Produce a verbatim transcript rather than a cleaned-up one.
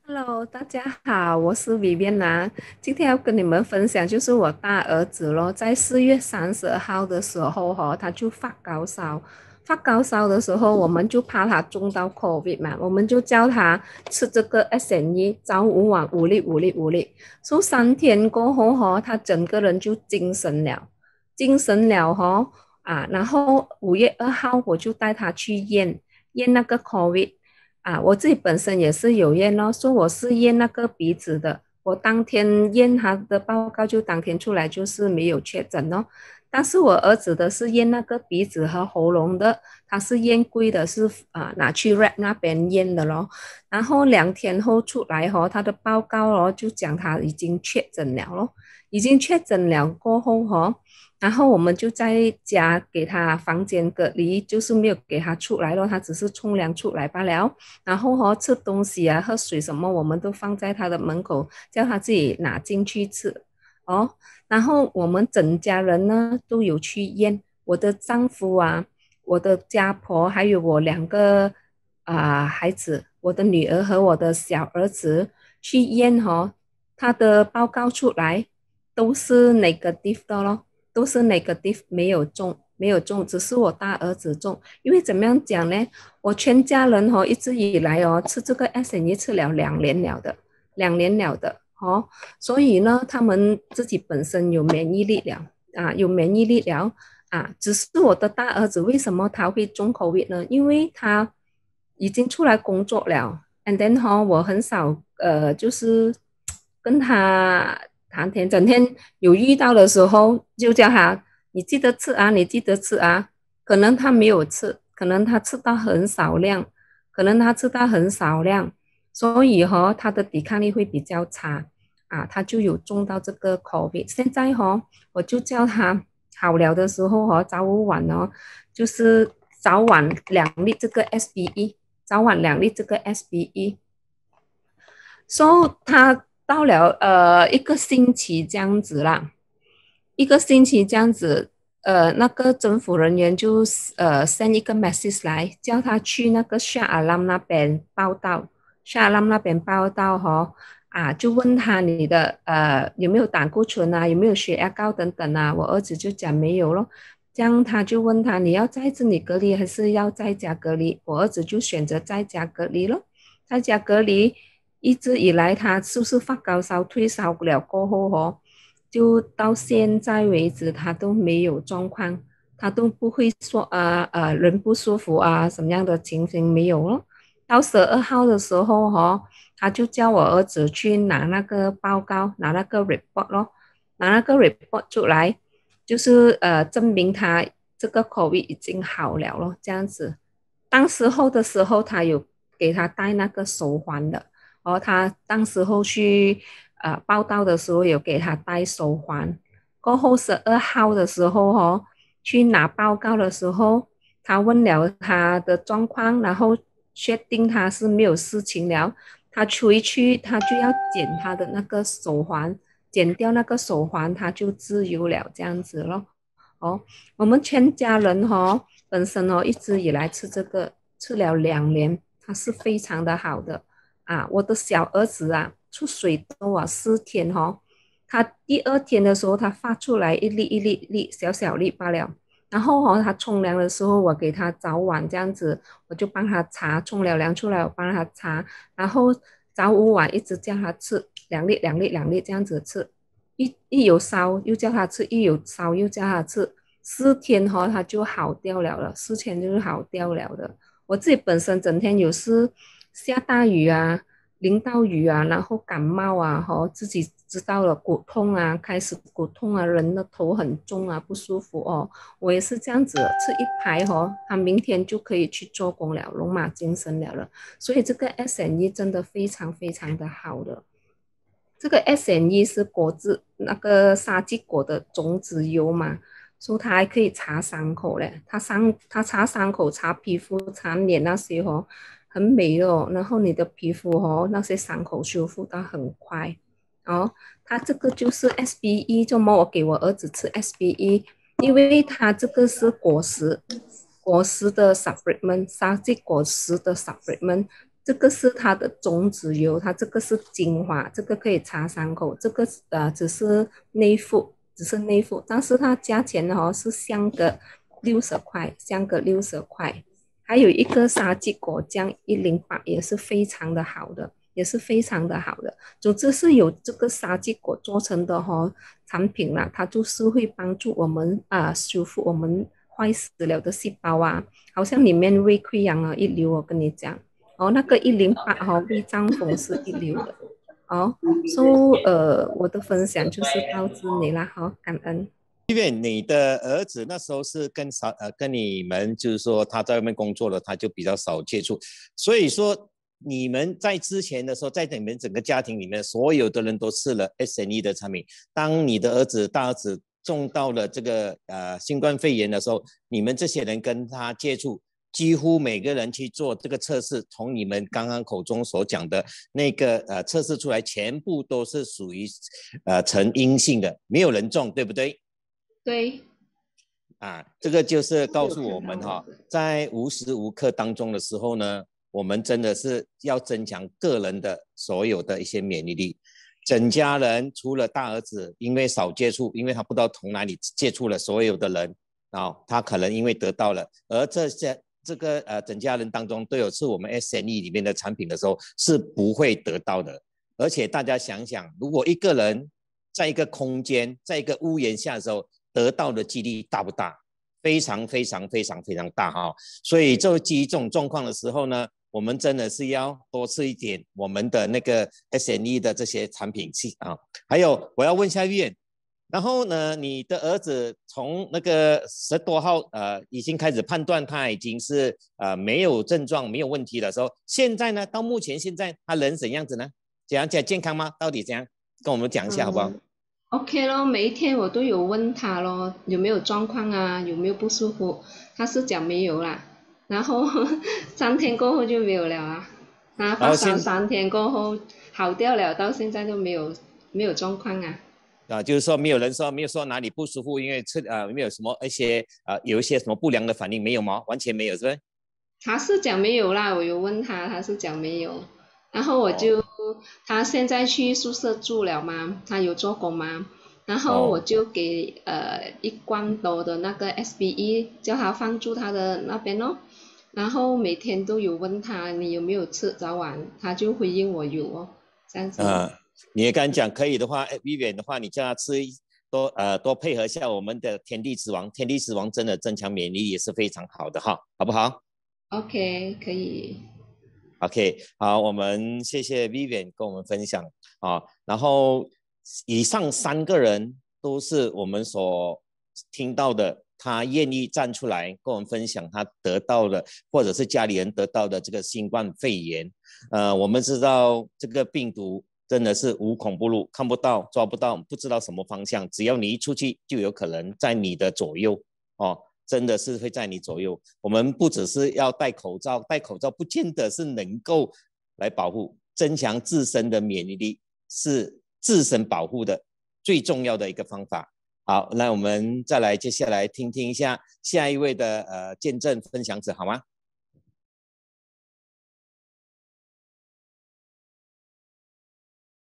Hello，大家好，我是 Vivian。今天要跟你们分享，就是我大儿子咯，在四月三十号的时候哈、他就发高烧。发高烧的时候，我们就怕他中到 COVID 嘛，我们就叫他吃这个 S N E，早午晚五粒五粒五粒。说三天过后哈、他整个人就精神了，精神了哈、啊，然后五月二号我就带他去验验那个 COVID。啊，我自己本身也是有验咯，说我是验那个鼻子的，我当天验他的报告就当天出来，就是没有确诊哦。但是我儿子的是验那个鼻子和喉咙的，他是验贵的是，啊拿去 R A T 那边验的咯。然后两天后出来哦，他的报告哦就讲他已经确诊了咯，已经确诊了过后哦。然后我们就在家给他房间隔离，就是没有给他出来咯，他只是冲凉出来罢了。然后哦，吃东西啊、喝水什么，我们都放在他的门口，叫他自己拿进去吃哦。然后我们整家人呢都有去验，我的丈夫啊，我的家婆，还有我两个啊、孩子，我的女儿和我的小儿子去验哦，他的报告出来都是 negative 的咯，都是 negative，没有中，没有中，只是我大儿子中。因为怎么样讲呢？我全家人哦，一直以来哦吃这个 S N E 吃了两年了的，两年了的哦，所以呢，他们自己本身有免疫力了啊，有免疫力了啊。只是我的大儿子为什么他会中 COVID 呢？因为他已经出来工作了，and then 哈、哦，我很少呃，就是跟他谈天，整天有遇到的时候就叫他你记得吃啊，你记得吃啊。可能他没有吃，可能他吃到很少量，可能他吃到很少量，所以哈、哦，他的抵抗力会比较差啊，他就有中到这个 COVID。现在哈、哦，我就叫他好了的时候哦，早晚哦，就是早晚两粒这个 S B E，早晚两粒这个 S B E。所以他到了呃一个星期这样子啦，一个星期这样子，呃，那个政府人员就呃 send 一个 message 来，叫他去那个 Shah Alam 那边报道，Shah Alam 那边报道哈、啊，就问他你的呃有没有胆固醇啊，有没有血压高等等啊，我儿子就讲没有咯。这样他就问他你要在这里隔离还是要在家隔离？我儿子就选择在家隔离咯，在家隔离。一直以来他就是发高烧退烧不了过后哦，就到现在为止他都没有状况，他都不会说啊呃人不舒服啊什么样的情形没有了。到十二号的时候哦，他就叫我儿子去拿那个报告，拿那个 report 咯，拿那个 report 出来，就是呃证明他这个 COVID 已经好了咯，这样子。当时候的时候，他有给他戴那个手环的。哦，他当时候去呃报道的时候有给他戴手环，过后十二号的时候哦，去拿报告的时候，他问了他的状况，然后确定他是没有事情了，他回去他就要剪他的那个手环，剪掉那个手环，他就自由了这样子咯。哦，我们全家人哦，本身哦一直以来吃这个吃了两年，它是非常的好的。啊，我的小儿子啊，出水痘啊，四天哦，他第二天的时候，他发出来一粒一粒粒小小粒罢了。然后哦，他冲凉的时候，我给他早晚这样子，我就帮他擦，冲了凉出来，我帮他擦，然后早午晚一直叫他吃两粒两粒两粒这样子吃，一一有烧又叫他吃，一有烧又叫他吃，四天哈、哦、他就好掉了了，四天就是好掉了的。我自己本身整天有事下大雨啊，淋到雨啊，然后感冒啊，哈、哦，自己知道了骨痛啊，开始骨痛啊，人的头很重啊，不舒服哦。我也是这样子吃一排哦，他明天就可以去做工了，龙马精神了了。所以这个 S N E 真的非常非常的好的。这个 S N E 是果汁那个沙棘果的种子油嘛，所以它还可以擦伤口嘞。它伤它擦伤口、擦皮肤、擦脸那些哦，很美哦。然后你的皮肤哦，那些伤口修复的很快哦。它这个就是 S B E，就么我给我儿子吃 S B E，因为它这个是果实果实的 supplement，沙棘果实的 supplement。 这个是它的种子油，它这个是精华，这个可以擦伤口，这个呃只是内服，只是内服，但是它价钱呢哦是相隔六十块，相隔六十块。还有一个沙棘果酱一零八也是非常的好的，也是非常的好的。总之是有这个沙棘果做成的哦产品啦，它就是会帮助我们啊、呃修复我们坏死了的细胞啊，好像里面胃溃疡啊一流，我跟你讲。哦，那个一零八哦，胃胀风是一流的。哦，所、以呃，我的分享就是到这里啦，好，感恩。 因为你的儿子那时候是跟少呃跟你们就是说他在外面工作了，他就比较少接触，所以说你们在之前的时候，在你们整个家庭里面，所有的人都吃了 S N E 的产品。当你的儿子大儿子中到了这个呃新冠肺炎的时候，你们这些人跟他接触，几乎每个人去做这个测试，从你们刚刚口中所讲的那个呃测试出来，全部都是属于呃呈阴性的，没有人中，对不对？ 对， 啊，这个就是告诉我们哈，在无时无刻当中的时候呢，我们真的是要增强个人的所有的一些免疫力。整家人除了大儿子，因为少接触，因为他不知道从哪里接触了所有的人啊，他可能因为得到了，而这些这个呃整家人当中都有是我们 S N E 里面的产品的时候，是不会得到的。而且大家想想，如果一个人在一个空间，在一个屋檐下的时候，得到的几率大不大？非常非常非常非常大哈！所以就基于这种状况的时候呢，我们真的是要多吃一点我们的那个 S N E 的这些产品去啊。还有，我要问一下院，然后呢，你的儿子从那个十多号呃已经开始判断他已经是呃没有症状、没有问题的时候，现在呢，到目前现在他人怎样子呢？怎样讲健康吗？到底怎样？跟我们讲一下好不好？ 嗯，OK 咯，每一天我都有问他咯，有没有状况啊，有没有不舒服，他是讲没有啦，然后三天过后就没有了啊，他发烧然后现三天过后好掉了，到现在都没有没有状况啊。 啊，就是说没有人说没有说哪里不舒服，因为吃啊、呃、没有什么一些啊、呃、有一些什么不良的反应没有吗？完全没有是不是？ 他是讲没有啦，我有问他，他是讲没有，然后我哦就他现在去宿舍住了嘛，他有做工嘛，然后我哦就给呃一罐多的那个 S B E 叫他放住他的那边哦，然后每天都有问他你有没有吃早晚，他就回应我有哦，这样子咯。 呃，你也敢讲可以的话，Vivian 的话，你叫他吃多呃多配合一下我们的天地之王，天地之王真的增强免疫力也是非常好的哈，好不好 OK，可以。 ？OK，好，我们谢谢 Vivian 跟我们分享啊，然后以上三个人都是我们所听到的，他愿意站出来跟我们分享他得到的，或者是家里人得到的这个新冠肺炎。呃，我们知道这个病毒真的是无孔不入，看不到、抓不到，不知道什么方向，只要你一出去，就有可能在你的左右哦。真的是会在你左右。我们不只是要戴口罩，戴口罩不见得是能够来保护，增强自身的免疫力是自身保护的最重要的一个方法。好，那我们再来接下来听听一下下一位的呃见证分享者好吗？